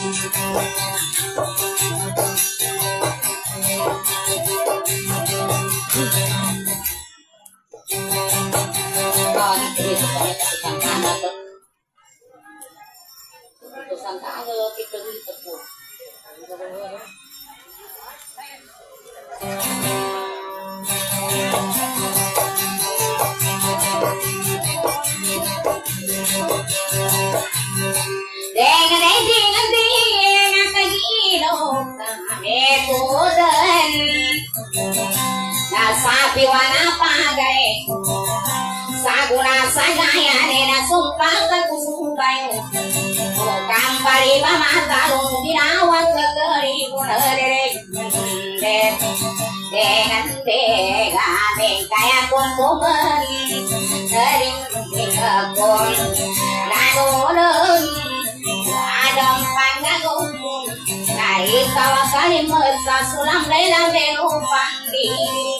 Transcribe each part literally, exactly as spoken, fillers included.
Sapi wana pagai saguna sagaya dena sumpah kekusumbayo kambari mama talung dirawat kekeri punere de dengan tega kaya kuntumen sering dikepun lagun adam panggagung naik kawasan merta sulam lela belu pandi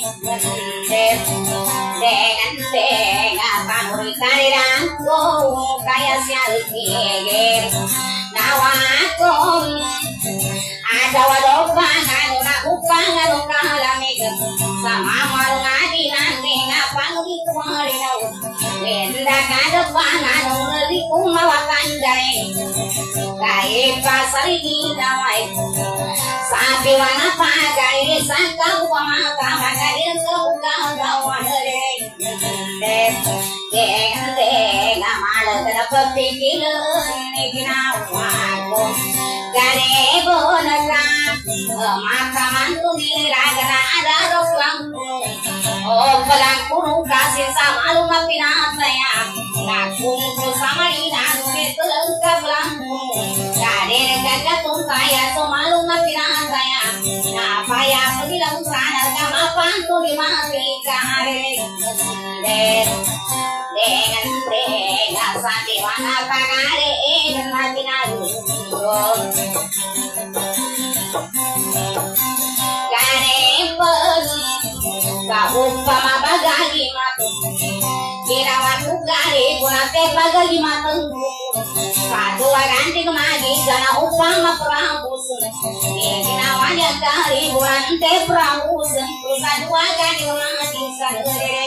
dengan tega panuri karirango kaya sial kege nawakom ada wadopa kanuna upang anu kalamig sama marung adinan ngapa nugi kumari nau wenda kadepan anu ngeuli kumawakan dae kae pasari di dawai sapi wana pagai sangka upamaka magadir keukang gawan de de de ngamale kada pepikir nikinawaku gare bonaka maka mantu niragana ada rosangku oh pelangku kasih sama lu ngapinataya nakung sama ina nuke telengkap pelangku gare gagatung saya sama lu ngapinataya apa ya bilang sadar kama pantu di mati kare de dengan tega sate wana pagare dengan binaru umpama bagagi matu kirawan ugari punate bagagi matengku satu ganti kemagi jana upama pramusun kirawannya kari punate pramusun satu ganti kemagi sadere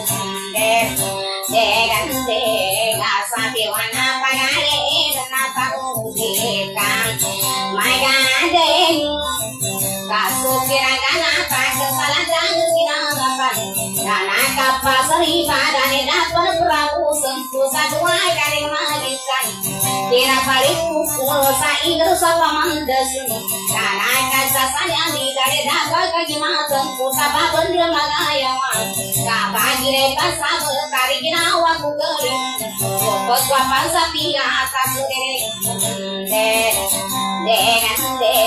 degan dega sate wana pagare nata udikan my gadeng kasuk kiragana tak salah jangan Nana kapasari padane dapat perahu sentuh sadua dari magikan kira balik pukul saingger sapa mandes Nana kasasanya di dari dapat kaki mateng pusapa bener magayawan kabagi reka sabe kari ginawa ku gering kopos wapan sapi atas dere de dengan de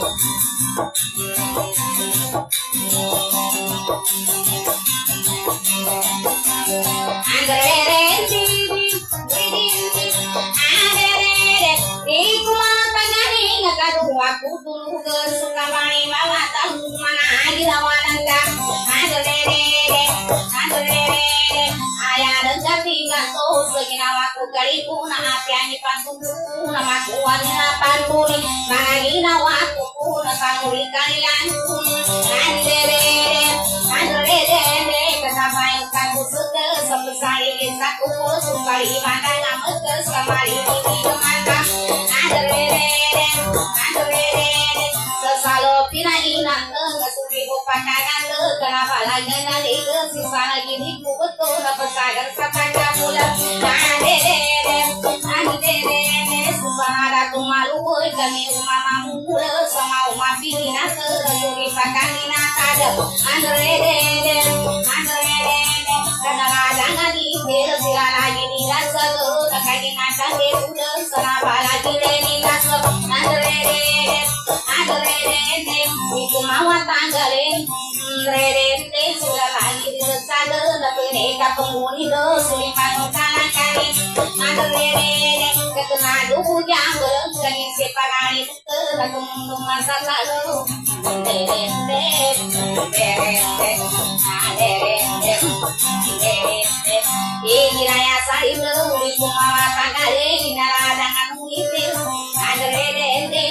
aku tunggu ke Sukabumi bawa tahu mana di lawanan dah ada lele ada lele ayah dengar tinggal tuh segini aku kaliku na apian di pantung nama kuat na pantun bagi nawaku pun samuri kalian pun ada lele ada lele kesabayan kaku suka sebesar kisah kuku sukari mana nama kesamari di kemana ada lele sesalo pinahinan ngasuri upakanan kenapa lagi nanti sisa lagi di betul dapat sadar kata bulan ade dede ade dede susana tu malu kami rumah mamu sama rumah pina terjadi pakanina kada ade dede ade dede kenapa jangan di sila lagi di dasar kaki ngacang di udah kenapa lagi di dasar ade dede Iku mawa tanggalin Rerente sudah lagi disesada Tapi neka penghuni dosuling pangukalan kali Ada rere Ketena duku jam Belum kani sepagani Buka Laku mundung masa lalu Rerente Rerente Rerente Rerente Ini raya sari Iku mawa tanggalin Nara dengan unipil Ada rerente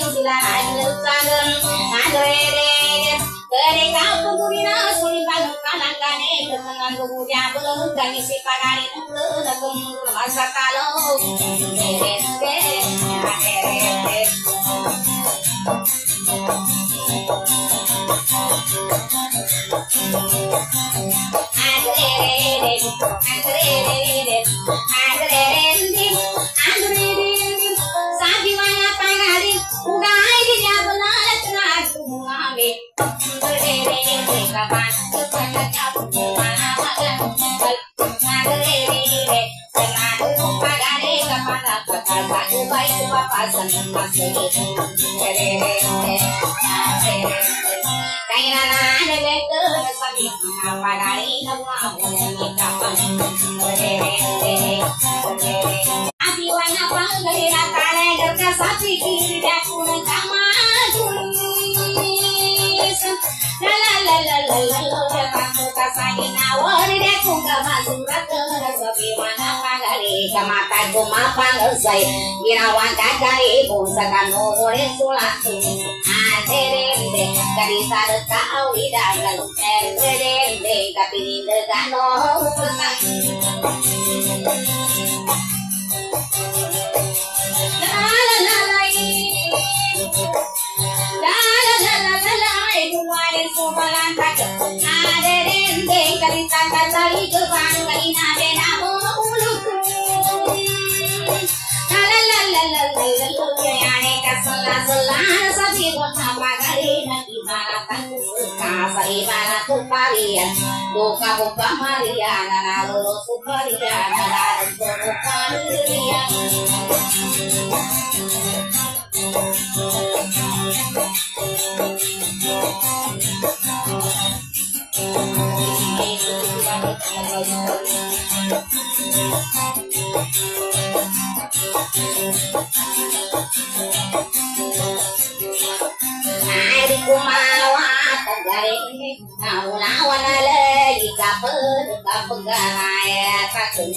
Ginawan kakari pun sakano ore sulatu aderende karita kau idagal erende kapinde gano la la la la la la la la la eduare sobalan tak aderende karita kalai geban kaina denamo uluku Selain sapi kota pagari dan ibaratan kasa ibarat kuparian duka buka marian lalu suparian lalu buka dirian Kumawat tagari nawan lagi kapur kapegaya takun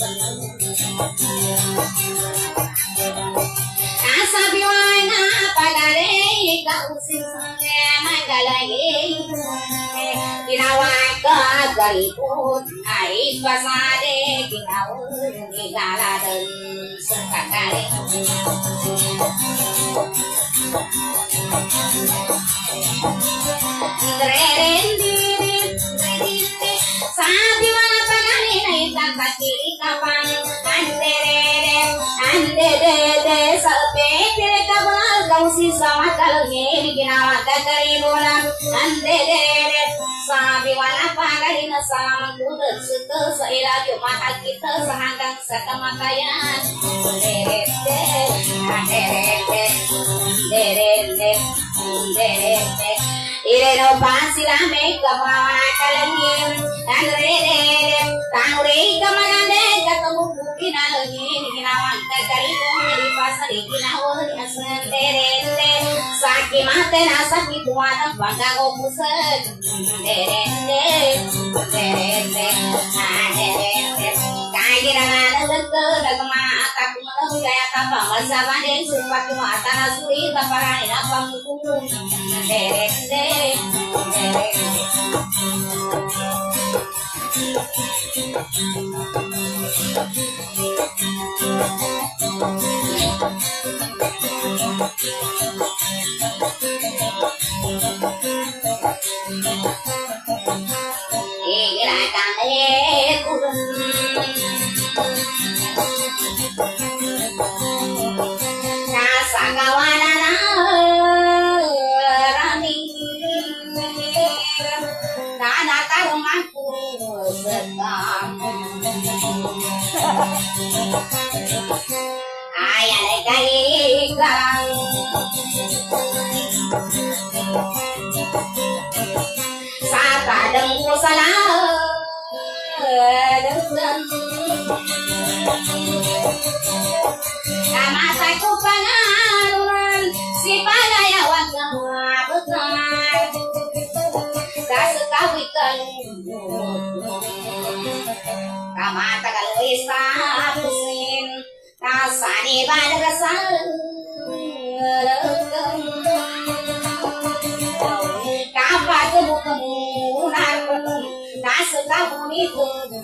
asa biwana pagare kausin magalai kinawaka garipun ai pasade kinawun digaladen sekakare sabi mana pagani nai tapati kapan andere andere sabe tere kabal gausi sama kalge ginawa kakari bola andere sabi mana pagani na salam kudu suka saira cuma kita sahanggang sakamakayan andere andere andere andere Ireno pasila me kapawa kalangin Tangre tangre kamarane katamu bukina lagi Ginawan kakari kong di pasari ginawan asntere Saki mate na saki tuana bangga ko pusat Tere tere tere Kaya na nagagka nagmana atak mo kaya tapang masaban din supat mo atana suri taparain na pangkukulong Tere tere Ayah kali gang Sapa dengku salah Dengku Kamasa ku pangaluan Si pagayawan semua betul Kasekawikan Kamata kalau isapusin Kasani pada kesal itu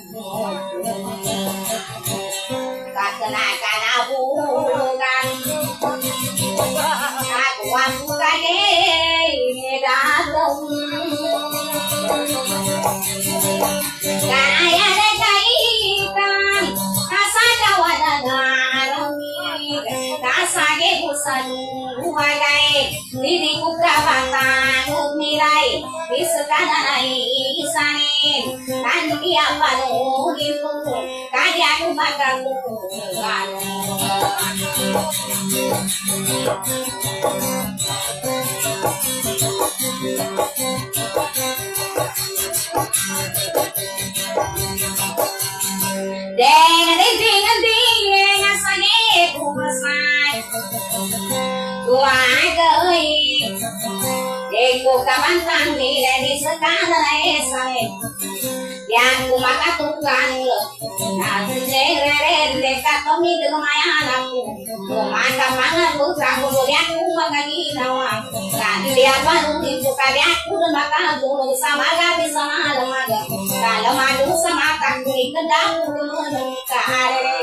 tak kenakan aku kan aku aku kage datang kaya dekaikan asa kawan ngarami kasage busan wagai diriku kabatan mirai bisakanai isane kan dia panu gitu kaya aku bakal kan deng ding ding ngasane kumasai tua gơi Eko kabantang di di sekana esai yang kumaka tukan lo na jere de katomi de mayana ku kumaka mangan ku sabu ya ku magagi nawa kan dia panu di buka dia ku de maka dulu sama ga bisa maga kalau madu sama tak ni kedang ku ka are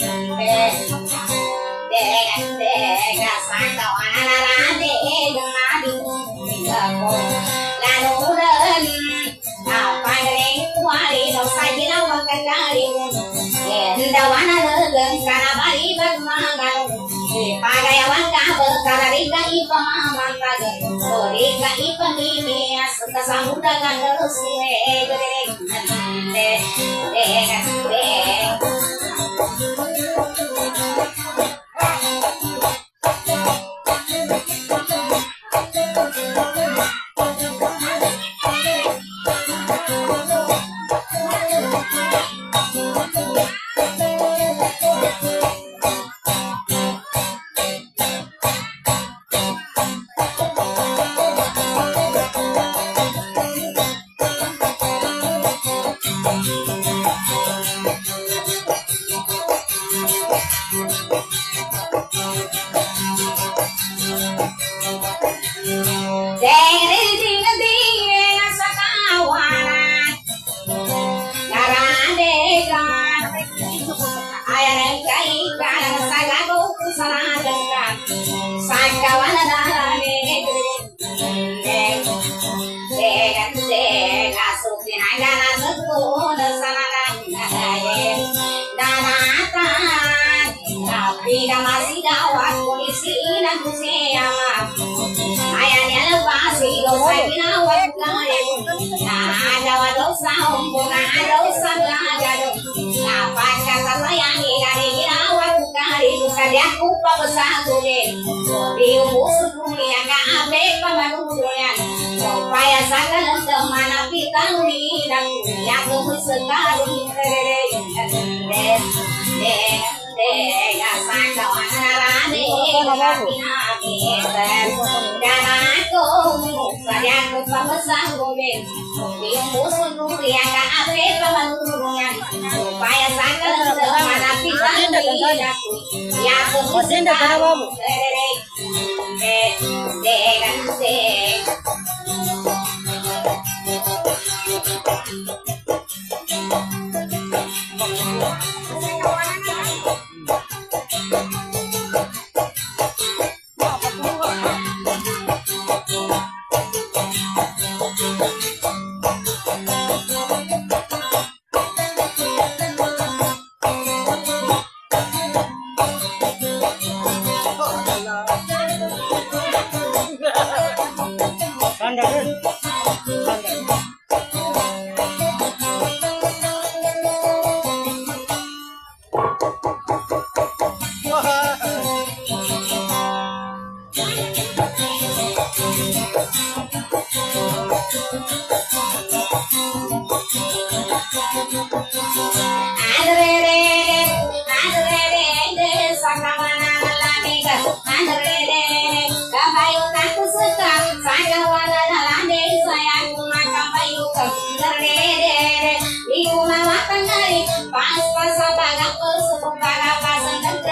de de ga sang tau anara de ngadu lalu dan apa yang kuari dosa kita makan kali dawana legang karena bari bermangan pakai wangka berkara rika ipa mantan rika ipa ini asal samudra kan terus deh deh deh deh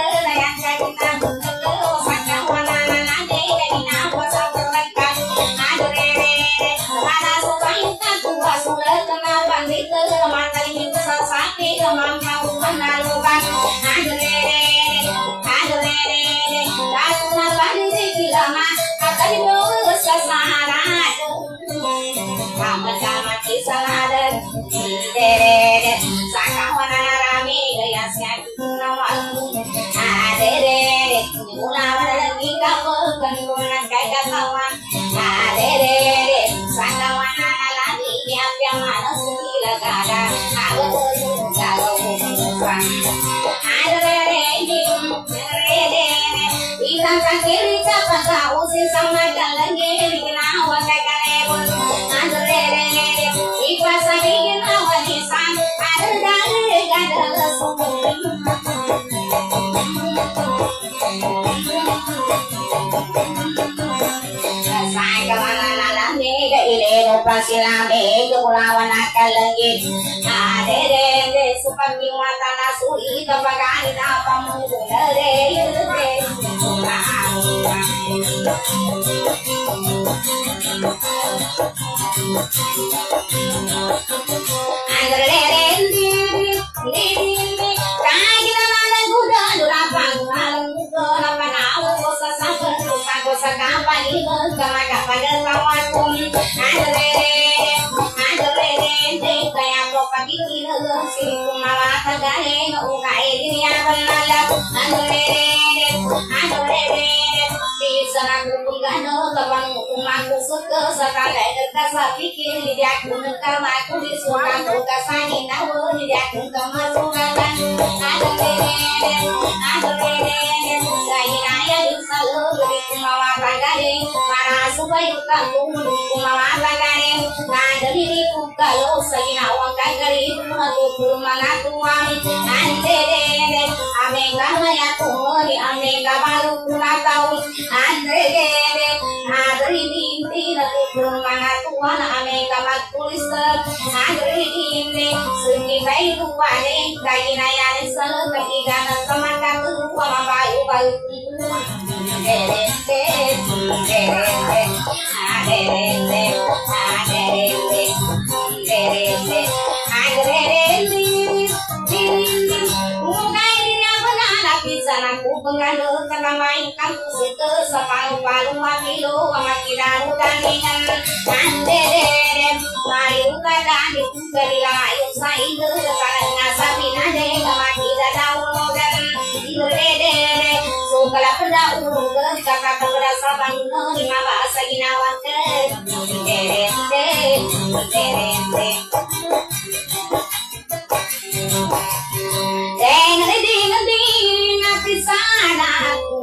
Pas kawan ade de de sakawana lagi yang yang mana sila kada aku kalau bukan ade de de de de bilang kiri capa kau si sama lagi dikenawa kakale pun ade de de ikhlas bikin awal hisan ada dari kada semua sai kemana nala nega ileno pasilame julawan akal langit ade de de supami watana suri kapagani apa munguna de de andre de de de kagila nala guda durapang nala guda panau kosa sabar kosa kampani kama kapada kawakum andre andre de kaya ko pagi kilo si kumawa tagahe no kai dia banala andre andre di sana kupungano kabang umaku suka sakala kasa pikir dia kun kama ku disuka ku kasani nawo dia kun kama suka andre andre kainaya disalo kumawa tagare para subai kamu kumawa tagare nadari ku kalau sagina wang kagari ku manatuan ante de amega maya tumori amega baru kunatau ante de nadari binti ku manatuan amega matulis nadari ini sungi bayi ruwane kainaya disalo kagana samaka tu bayu bayu de de de de de de aku pengaruh karena main kamu situ separuh paruh mati lo mati daru kandingan ande de mayu kadang itu kerila mayu saidu karena sapi nade mati dadau dan de de sukala pada urung ke kakak berasa bangno lima bahasa ginawan ke de de de de deng ding ding ati sanaku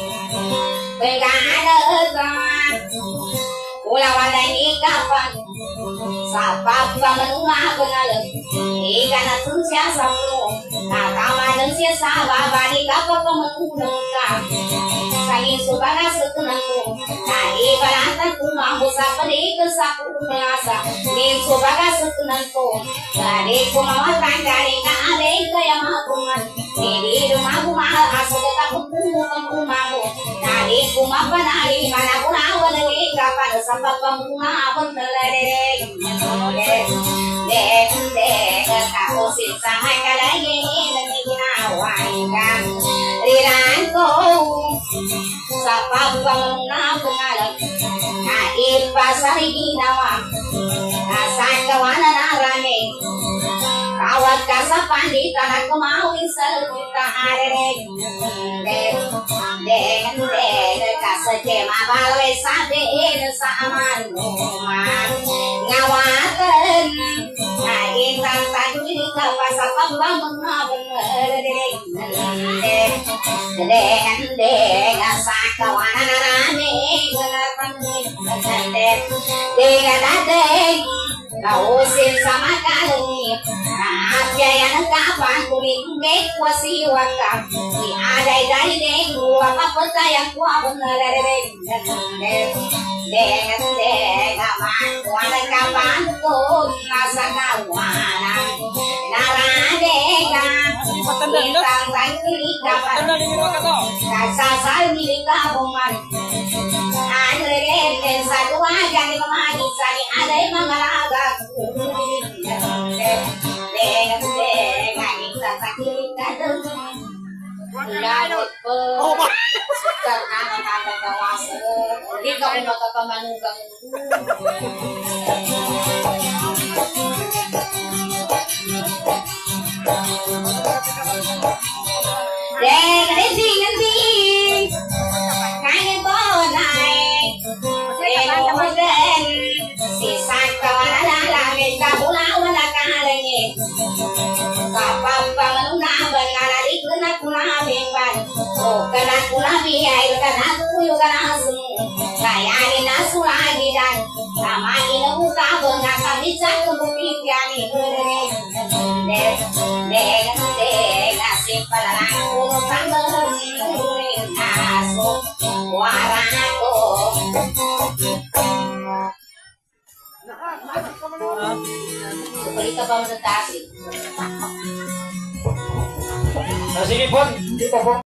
pegada kan ulawan ini kapan sapa pamenua benal ikan atun sia samu nakama dan sia saba bani kapal pamenua sangi subana sekunanku nai balatan ku mampu sapedi kesaku merasa ni subaga sekunanku dari ku mawatan dari kade kaya makungan di rumahku mahal asal tetap kumpul mamu dari ku mapanari mana pun awan dari kapan sampai pemuna pun terlede dek dek kau sisa kalagi dan nawakan riranku sapa pemuna pengalam kain pasar ginawa asa kawana narane kawat kasapan di tanah kemauin sejuta arere dek dek dek kasajema balwe sade saman man ngawatan kain tantan di kawasan pembangun bener dek dek dek dek asa kawana narane gelapan dek dek dek kau sin sama kali apa yang kapan kuring mek wasi wakam di ada dari dengu apa percaya kuah bener dek dek dek dek kapan kuala kapan pun nasa kawana naradega bintang tangkiri kapan kasasal milik kabungan andre dek satu aja di kemari sani ada yang mengalaga dek dek kaki tak kiri kadang Dapat per karena ada kawasan di kabupaten Pamanunggang. Deng deng deng deng, kain bonai, kana kulabi ay kana kuyu kana sunu kaya ni nasu lagi dan sama ini buka benga kami cak kemungkin yani berdere de de de kasih padaku tambah kasu warako Balik ka ba mo sa taxi? Sige po, dito po.